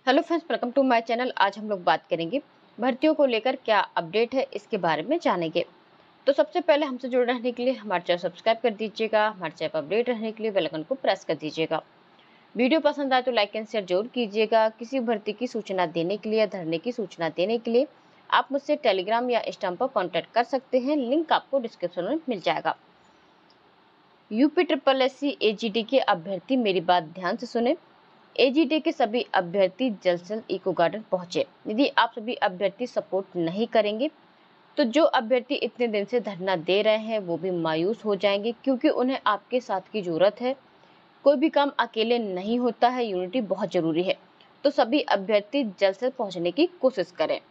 Hello friends, welcome to my channel. आज हम लोग बात करेंगे भर्तियों को लेकर क्या अपडेट है इसके बारे में जानेंगे। तो सबसे पहले हमसे जुड़े रहने के लिए हमारे चैनल सब्सक्राइब कर दीजिएगा। हमारे चैनल पर अपडेट रहने के लिए बेल आइकन को प्रेस कर दीजिएगा। वीडियो पसंद आए तो लाइक एंड शेयर जरूर कीजिएगा। किसी भर्ती की सूचना देने के लिए, धरने की सूचना देने के लिए आप मुझसे टेलीग्राम या इंस्टाग्राम पर कॉन्टैक्ट कर सकते हैं। लिंक आपको डिस्क्रिप्शन में मिल जाएगा। यूपी SSSC AGD के अभ्यर्थी मेरी बात ध्यान से सुने। AGD के सभी अभ्यर्थी जल्द से जल्द इको गार्डन पहुंचे। यदि आप सभी अभ्यर्थी सपोर्ट नहीं करेंगे तो जो अभ्यर्थी इतने दिन से धरना दे रहे हैं वो भी मायूस हो जाएंगे, क्योंकि उन्हें आपके साथ की जरूरत है। कोई भी काम अकेले नहीं होता है, यूनिटी बहुत जरूरी है। तो सभी अभ्यर्थी जल्द से पहुंचने की कोशिश करें।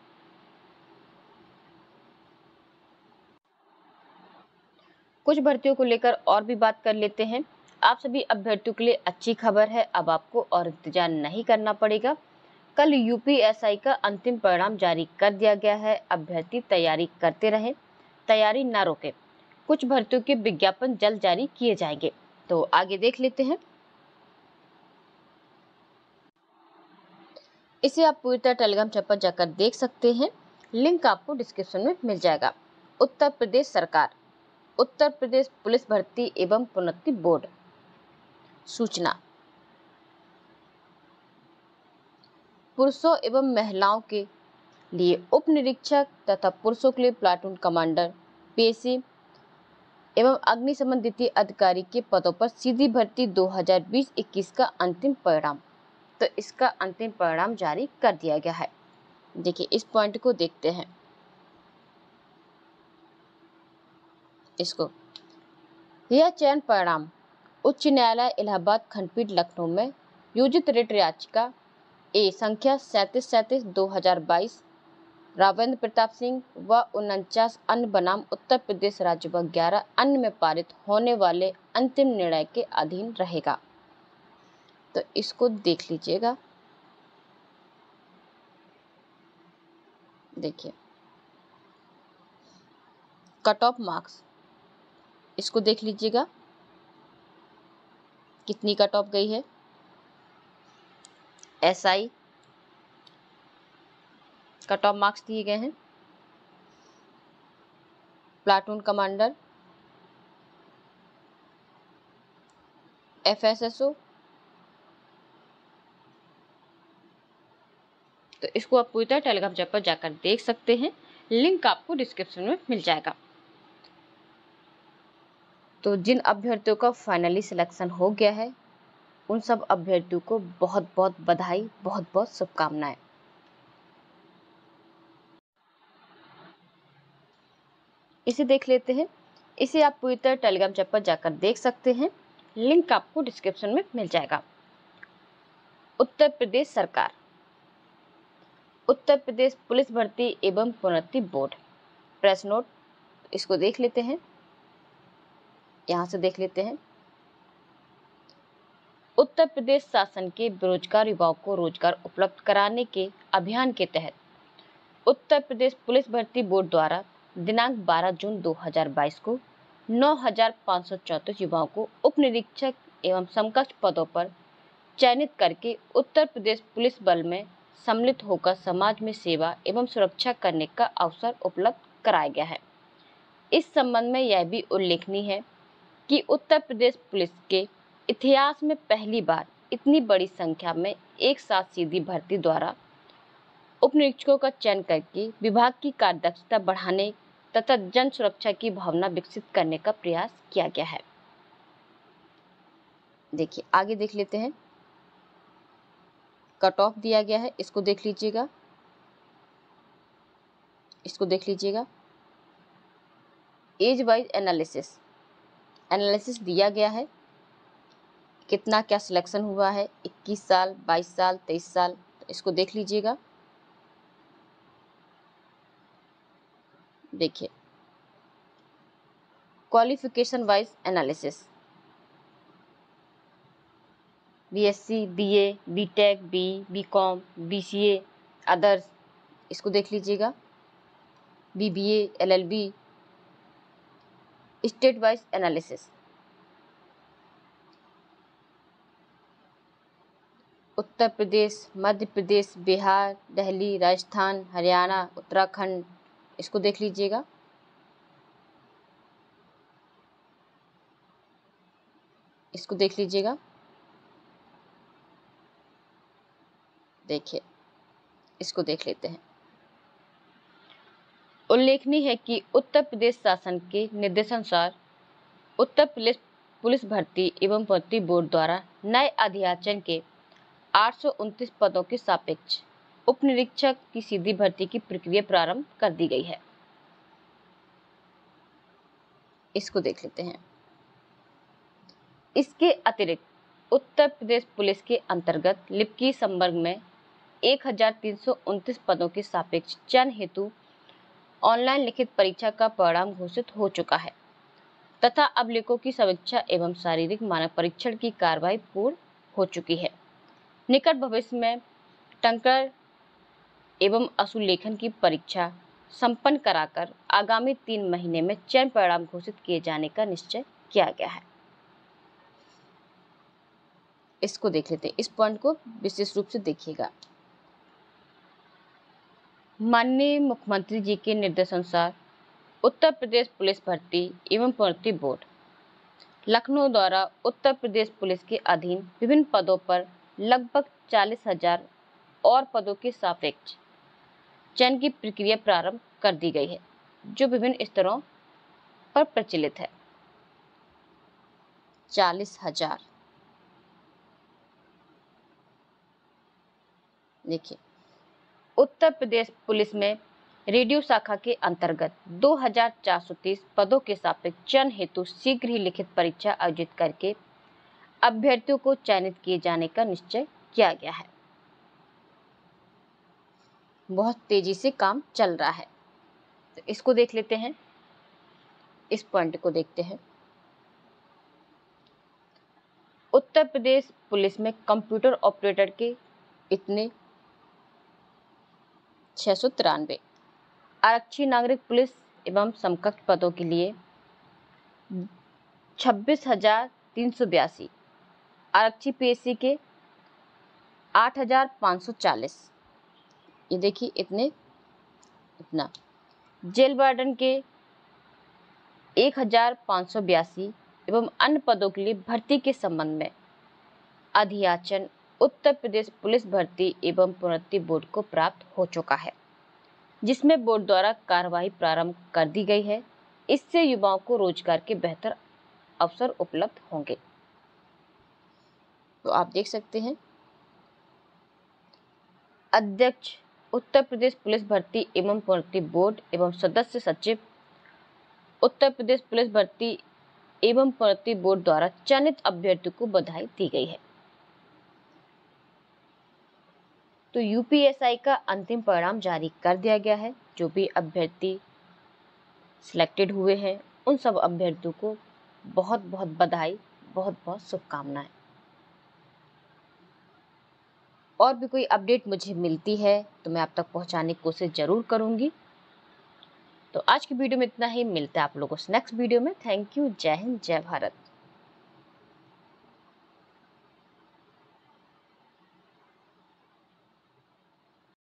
कुछ भर्तियों को लेकर और भी बात कर लेते हैं। आप सभी अभ्यर्थियों के लिए अच्छी खबर है, अब आपको और इंतजार नहीं करना पड़ेगा। कल UPSI का अंतिम परिणाम जारी कर दिया गया है। अभ्यर्थी तैयारी करते रहें, तैयारी ना रोकें। कुछ भर्तियों के विज्ञापन जल्द जारी किए जाएंगे। तो आगे देख लेते हैं। इसे आप पूरी तरह टेलीग्राम चैनल पर जाकर देख सकते हैं। लिंक आपको डिस्क्रिप्शन में मिल जाएगा। उत्तर प्रदेश सरकार, उत्तर प्रदेश पुलिस भर्ती एवं प्रोन्नति बोर्ड सूचना। पुरुषों एवं महिलाओं के लिए उप निरीक्षक तथा पुरुषों के लिए प्लाटून कमांडर, PSC एवं अग्निशमन द्वितीय अधिकारी के पदों पर सीधी भर्ती 2020-21 का अंतिम परिणाम। तो इसका अंतिम परिणाम जारी कर दिया गया है। देखिए, इस पॉइंट को देखते हैं। इसको यह चयन परिणाम उच्च न्यायालय इलाहाबाद खंडपीठ लखनऊ में योजित रिट याचिका ए संख्या 3737/2022 रावेंद्र प्रताप सिंह व 49 अन्य बनाम उत्तर प्रदेश राज्य व 11 अन्य में पारित होने वाले अंतिम निर्णय के अधीन रहेगा। तो इसको देख लीजिएगा। देखिए, कट ऑफ मार्क्स, इसको देख लीजिएगा कितनी कट ऑफ गई है। SI कट ऑफ मार्क्स दिए गए हैं। प्लाटून कमांडर, FSSO, तो इसको आप पूरी तरह टेलीग्राम चैनल पर जाकर देख सकते हैं। लिंक आपको डिस्क्रिप्शन में मिल जाएगा। तो जिन अभ्यर्थियों का फाइनली सिलेक्शन हो गया है उन सब अभ्यर्थियों को बहुत बहुत बधाई, बहुत बहुत शुभकामनाएं। इसे देख लेते हैं। इसे आप पूरी तरह टेलीग्राम चैनल पर जाकर देख सकते हैं। लिंक आपको डिस्क्रिप्शन में मिल जाएगा। उत्तर प्रदेश सरकार, उत्तर प्रदेश पुलिस भर्ती एवं प्रोन्नति बोर्ड प्रेस नोट, इसको देख लेते हैं। यहां से देख लेते हैं। उत्तर प्रदेश शासन के बेरोजगार युवाओं को रोजगार उपलब्ध कराने के अभियान के तहत उत्तर प्रदेश पुलिस भर्ती बोर्ड द्वारा दिनांक 12 जून 2022 को 9,534 युवाओं को उप निरीक्षक एवं समकक्ष पदों पर चयनित करके उत्तर प्रदेश पुलिस बल में सम्मिलित होकर समाज में सेवा एवं सुरक्षा करने का अवसर उपलब्ध कराया गया है। इस संबंध में यह भी उल्लेखनीय है कि उत्तर प्रदेश पुलिस के इतिहास में पहली बार इतनी बड़ी संख्या में एक साथ सीधी भर्ती द्वारा उप निरीक्षकों का चयन करके विभाग की कार्यदक्षता बढ़ाने तथा जन सुरक्षा की भावना विकसित करने का प्रयास किया गया है। देखिए, आगे देख लेते हैं। कट ऑफ दिया गया है, इसको देख लीजिएगा। इसको देख लीजिएगा। एज वाइज एनालिसिस दिया गया है। कितना क्या सिलेक्शन हुआ है, 21 साल, 22 साल, 23 साल, तो इसको देख लीजिएगा। देखिए, qualification wise analysis, BSc, BA, BTech, BCom, BCA, others, इसको देख लीजिएगा। BBA, LLB, state wise analysis, Uttar Pradesh, Madhya Pradesh, Bihar, Delhi, Rajasthan, Haryana, Uttarakhand, इसको देख लीजिएगा। इसको देख लीजिएगा। देखिए, इसको देख लेते हैं। उल्लेखनीय है कि उत्तर प्रदेश शासन के निर्देशानुसार उत्तर प्रदेश पुलिस भर्ती एवं भर्ती बोर्ड द्वारा नए अध्याचन के 829 पदों के सापेक्ष उप निरीक्षक की सीधी भर्ती की प्रक्रिया प्रारंभ कर दी गई है। इसको देख लेते हैं। इसके अतिरिक्त उत्तर प्रदेश पुलिस के अंतर्गत लिपिकी संवर्ग में 1329 पदों के सापेक्ष चयन हेतु ऑनलाइन लिखित परीक्षा का परिणाम घोषित हो चुका है तथा अभिलेखों की समीक्षा एवं शारीरिक मानक परीक्षण की कार्रवाई पूर्ण हो चुकी है। निकट भविष्य में टंकर एवं असुलेखन की परीक्षा संपन्न कराकर आगामी 3 महीने में चयन परिणाम घोषित किए जाने का निश्चय किया गया है। इसको देख लेते हैं। इस पॉइंट को विशेष रूप से देखिएगा। माननीय मुख्यमंत्री जी के निर्देशानुसार उत्तर प्रदेश पुलिस भर्ती एवं भर्ती बोर्ड लखनऊ द्वारा उत्तर प्रदेश पुलिस के अधीन विभिन्न पदों पर लगभग 40,000 और पदों के सापेक्ष चयन की प्रक्रिया प्रारंभ कर दी गई है, जो विभिन्न स्तरों पर प्रचलित है। 40,000। देखिए, उत्तर प्रदेश पुलिस में रेडियो शाखा के अंतर्गत 2,430 पदों के सापेक्ष चयन हेतु शीघ्र ही लिखित परीक्षा आयोजित करके अभ्यर्थियों को चयनित किए जाने का निश्चय किया गया है। बहुत तेजी से काम चल रहा है। तो इसको देख लेते हैं। इस पॉइंट को देखते हैं। उत्तर प्रदेश पुलिस में कंप्यूटर ऑपरेटर के इतने 693, आरक्षी नागरिक पुलिस एवं समकक्ष पदों के लिए 26,382, आरक्षी पीएससी के 8,540, ये देखिए इतना। जेल वार्डन के 1,582 एवं अन्य पदों के लिए भर्ती के संबंध में अध्याचन उत्तर प्रदेश पुलिस भर्ती एवं प्रोन्नति बोर्ड को प्राप्त हो चुका है, जिसमें बोर्ड द्वारा कार्यवाही प्रारंभ कर दी गई है। इससे युवाओं को रोजगार के बेहतर अवसर उपलब्ध होंगे। तो आप देख सकते हैं, अध्यक्ष उत्तर प्रदेश पुलिस भर्ती एवं प्रोन्नति बोर्ड एवं सदस्य सचिव उत्तर प्रदेश पुलिस भर्ती एवं प्रोन्नति बोर्ड द्वारा चयनित अभ्यर्थियों को बधाई दी गई है। तो यूपीएसआई का अंतिम परिणाम जारी कर दिया गया है। जो भी अभ्यर्थी सिलेक्टेड हुए हैं, उन सब अभ्यर्थियों को बहुत बहुत बधाई, बहुत बहुत शुभकामनाएं। और भी कोई अपडेट मुझे मिलती है तो मैं आप तक पहुंचाने की कोशिश जरूर करूंगी। तो आज की वीडियो में इतना ही। मिलता है आप लोगों से नेक्स्ट वीडियो में। Thank you. जय हिंद, जय भारत।